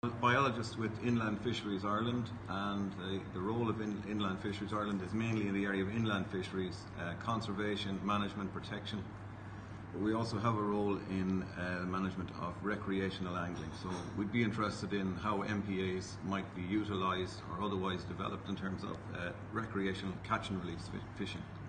Biologist with Inland Fisheries Ireland, and the role of Inland Fisheries Ireland is mainly in the area of inland fisheries, conservation, management, protection. But we also have a role in management of recreational angling. So we'd be interested in how MPAs might be utilised or otherwise developed in terms of recreational catch and release fishing.